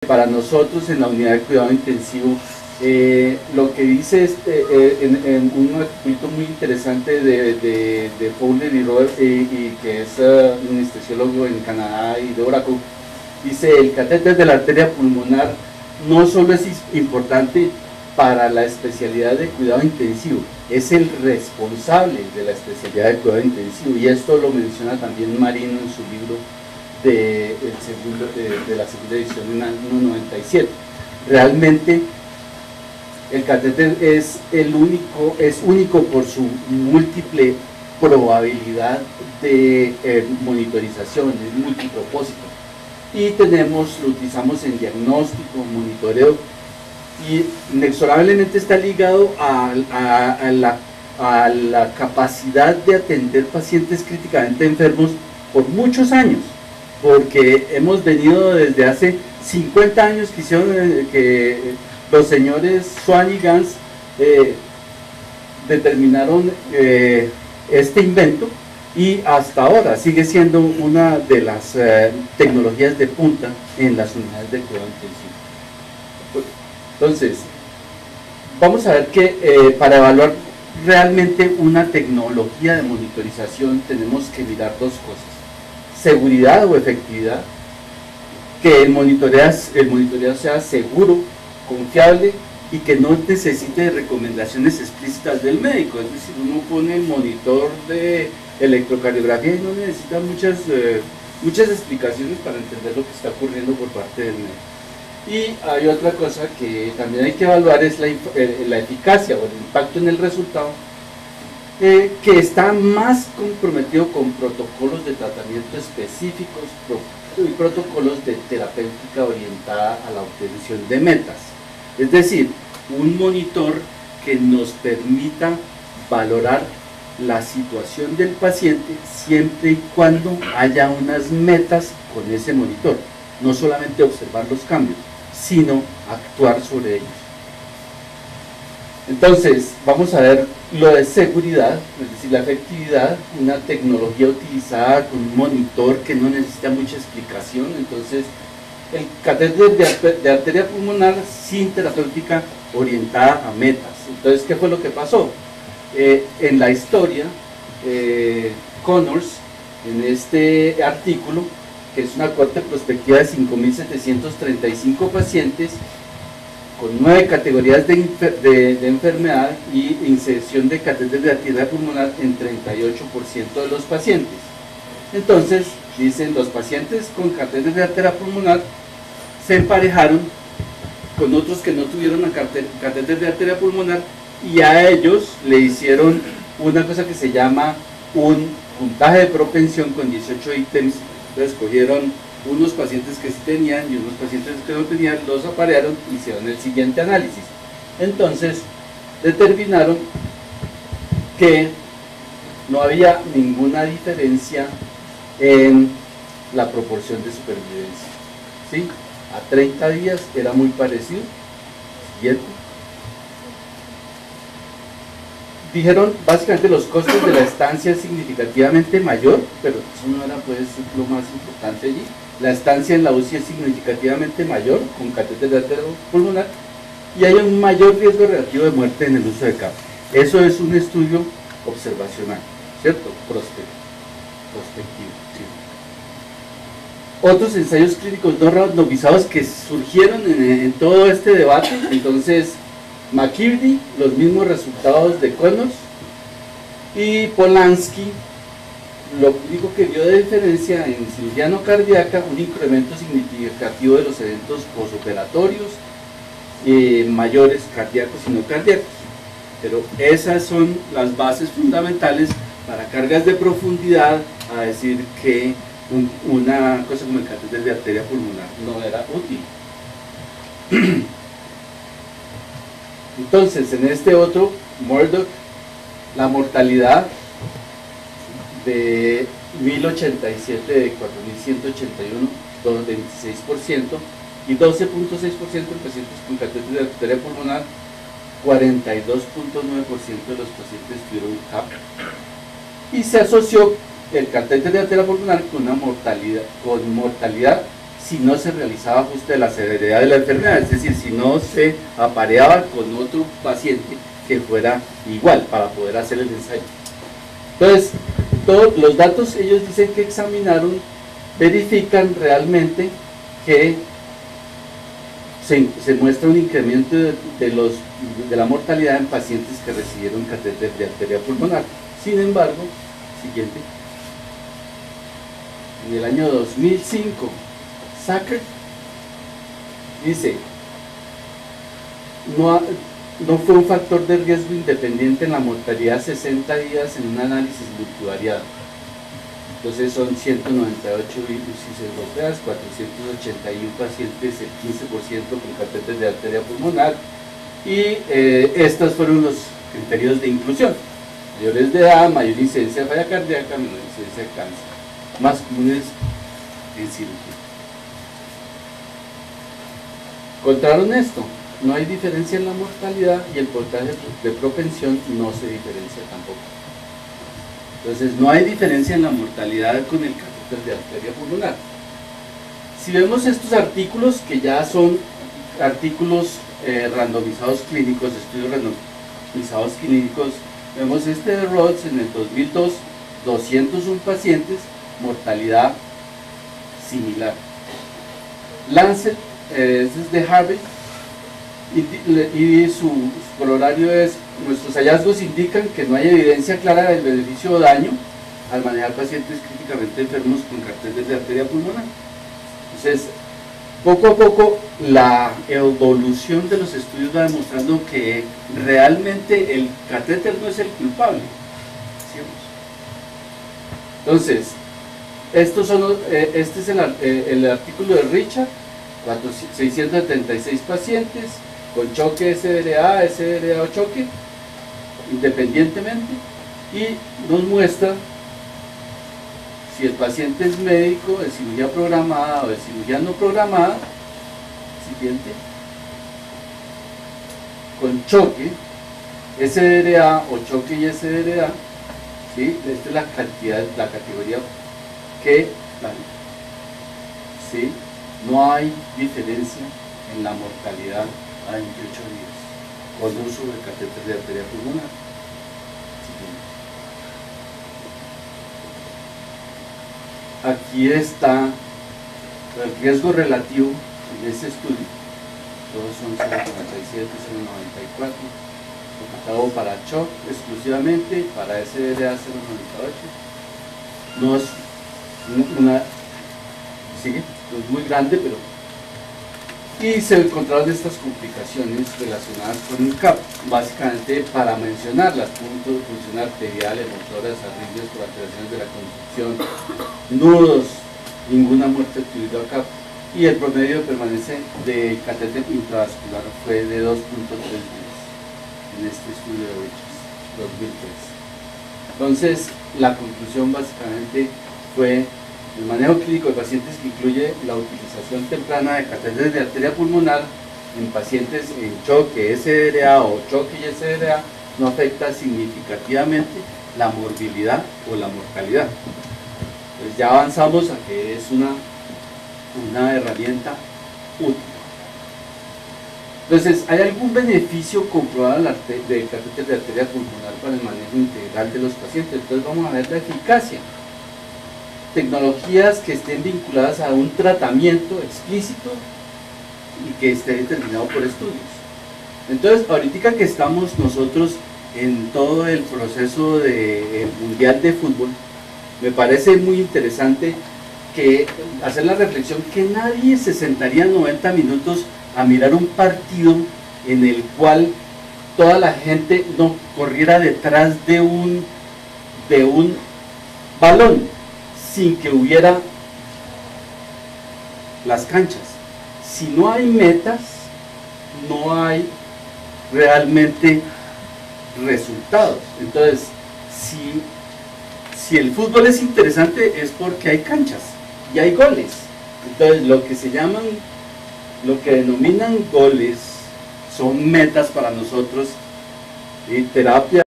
Para nosotros en la unidad de cuidado intensivo, lo que dice en un artículo muy interesante de Fowler y Robert, y que es un anestesiólogo en Canadá y de Oracle, dice: el catéter de la arteria pulmonar no solo es importante para la especialidad de cuidado intensivo, es el responsable de la especialidad de cuidado intensivo, y esto lo menciona también Marino en su libro de la segunda edición en el año 97. Realmente el catéter es único por su múltiple probabilidad de monitorización, es multipropósito, y lo utilizamos en diagnóstico, monitoreo, y inexorablemente está ligado a la capacidad de atender pacientes críticamente enfermos por muchos años, porque hemos venido desde hace 50 años que los señores Swan y Gans determinaron este invento, y hasta ahora sigue siendo una de las tecnologías de punta en las unidades de cuidado intensivo. Entonces, vamos a ver que para evaluar realmente una tecnología de monitorización tenemos que mirar dos cosas: seguridad o efectividad, que el monitoreo sea seguro, confiable, y que no necesite recomendaciones explícitas del médico. Es decir, uno pone el monitor de electrocardiografía y no necesita muchas explicaciones para entender lo que está ocurriendo por parte del médico. Y hay otra cosa que también hay que evaluar, es la eficacia o el impacto en el resultado, que está más comprometido con protocolos de tratamiento específicos y protocolos de terapéutica orientada a la obtención de metas. Es decir, un monitor que nos permita valorar la situación del paciente siempre y cuando haya unas metas con ese monitor, no solamente observar los cambios, sino actuar sobre ellos. Entonces, vamos a ver lo de seguridad, es decir, la efectividad, una tecnología utilizada con un monitor que no necesita mucha explicación. Entonces, el catéter de arteria pulmonar sin terapéutica orientada a metas. Entonces, ¿qué fue lo que pasó? En la historia, Connors, en este artículo, que es una corte prospectiva de 5.735 pacientes, con 9 categorías de enfermedad y inserción de catéter de arteria pulmonar en 38% de los pacientes. Entonces, dicen, los pacientes con catéter de arteria pulmonar se emparejaron con otros que no tuvieron catéter de arteria pulmonar, y a ellos le hicieron una cosa que se llama un puntaje de propensión con 18 ítems. Entonces cogieron unos pacientes que sí tenían y unos pacientes que no tenían, los aparearon y hicieron el siguiente análisis. Entonces determinaron que no había ninguna diferencia en la proporción de supervivencia, ¿sí? A 30 días era muy parecido. Siguiente. Dijeron, básicamente, los costos de la estancia es significativamente mayor, pero eso no era pues lo más importante allí. La estancia en la UCI es significativamente mayor con catéter de arteria pulmonar, y hay un mayor riesgo relativo de muerte en el uso de CAP. Eso es un estudio observacional, ¿cierto? Prospectivo, sí. Otros ensayos clínicos no randomizados que surgieron en todo este debate. Entonces, McKirdy, los mismos resultados de Connors, y Polanski, lo único que vio de diferencia en cirugía no cardíaca, un incremento significativo de los eventos posoperatorios, mayores cardíacos y no cardíacos. Pero esas son las bases fundamentales para cargas de profundidad, a decir que una cosa como el catéter de arteria pulmonar no era útil. Entonces, en este otro, Murdoch, la mortalidad de 1087 de 4181, 26%, y 12.6% en pacientes con catéter de arteria pulmonar, 42.9% de los pacientes tuvieron CAP. Y se asoció el catéter de arteria pulmonar con una mortalidad si no se realizaba ajuste de la severidad de la enfermedad, es decir, si no se apareaba con otro paciente que fuera igual para poder hacer el ensayo. Entonces, todos los datos ellos dicen que examinaron, verifican realmente que se muestra un incremento de la mortalidad en pacientes que recibieron catéter de arteria pulmonar. Sin embargo, siguiente, en el año 2005, Sacker dice, no fue un factor de riesgo independiente en la mortalidad 60 días en un análisis multivariado. Entonces son 198 UCIs europeas, 481 pacientes, el 15% con catéter de arteria pulmonar, y estos fueron los criterios de inclusión: mayores de edad, mayor incidencia de falla cardíaca, menor incidencia de cáncer, más comunes en cirugía. Encontraron esto: no hay diferencia en la mortalidad y el porcentaje de propensión no se diferencia tampoco. Entonces no hay diferencia en la mortalidad con el catéter de arteria pulmonar. Si vemos estos artículos, que ya son artículos randomizados clínicos, estudios randomizados clínicos, vemos este de Rhodes en el 2002, 201 pacientes, mortalidad similar. Lancet, este es de Harvard, y su corolario es: nuestros hallazgos indican que no hay evidencia clara del beneficio o daño al manejar pacientes críticamente enfermos con catéter de arteria pulmonar. Entonces, poco a poco la evolución de los estudios va demostrando que realmente el catéter no es el culpable. Entonces, este es el artículo de Richard, 676 pacientes con choque SDRA o choque, independientemente, y nos muestra si el paciente es médico, de cirugía programada o de cirugía no programada. Siguiente, con choque, SDRA o choque y SDRA, ¿sí? Esta es la cantidad, la categoría que vale, ¿sí? No hay diferencia en la mortalidad a 28 días con uso de catéter de arteria pulmonar. Aquí está el riesgo relativo en este estudio. Todos son 0,97, 0,94. Lo para shock exclusivamente, para SDRA 0,98. No es sigue, no es muy grande, pero... Y se encontraron estas complicaciones relacionadas con el CAP, básicamente para mencionarlas: puntos de función arterial, motoras, arritmias por alteraciones de la conducción, nudos, ninguna muerte atribuida a CAP, y el promedio de permanencia de catéter intravascular fue de 2.3 días en este estudio de Richards, 2003. Entonces, la conclusión básicamente fue: el manejo clínico de pacientes que incluye la utilización temprana de catéteres de arteria pulmonar en pacientes en choque SDRA o choque y SDRA no afecta significativamente la morbilidad o la mortalidad. Pues ya avanzamos a que es una herramienta útil. Entonces, ¿hay algún beneficio comprobado del catéter de arteria pulmonar para el manejo integral de los pacientes? Entonces vamos a ver la eficacia. Tecnologías que estén vinculadas a un tratamiento explícito y que esté determinado por estudios. Entonces, ahorita que estamos nosotros en todo el proceso de mundial de fútbol, me parece muy interesante hacer la reflexión que nadie se sentaría 90 minutos a mirar un partido en el cual toda la gente no corriera detrás de un balón sin que hubiera las canchas. Si no hay metas, no hay realmente resultados. Entonces, si el fútbol es interesante es porque hay canchas y hay goles. Entonces, lo que denominan goles son metas para nosotros, y terapia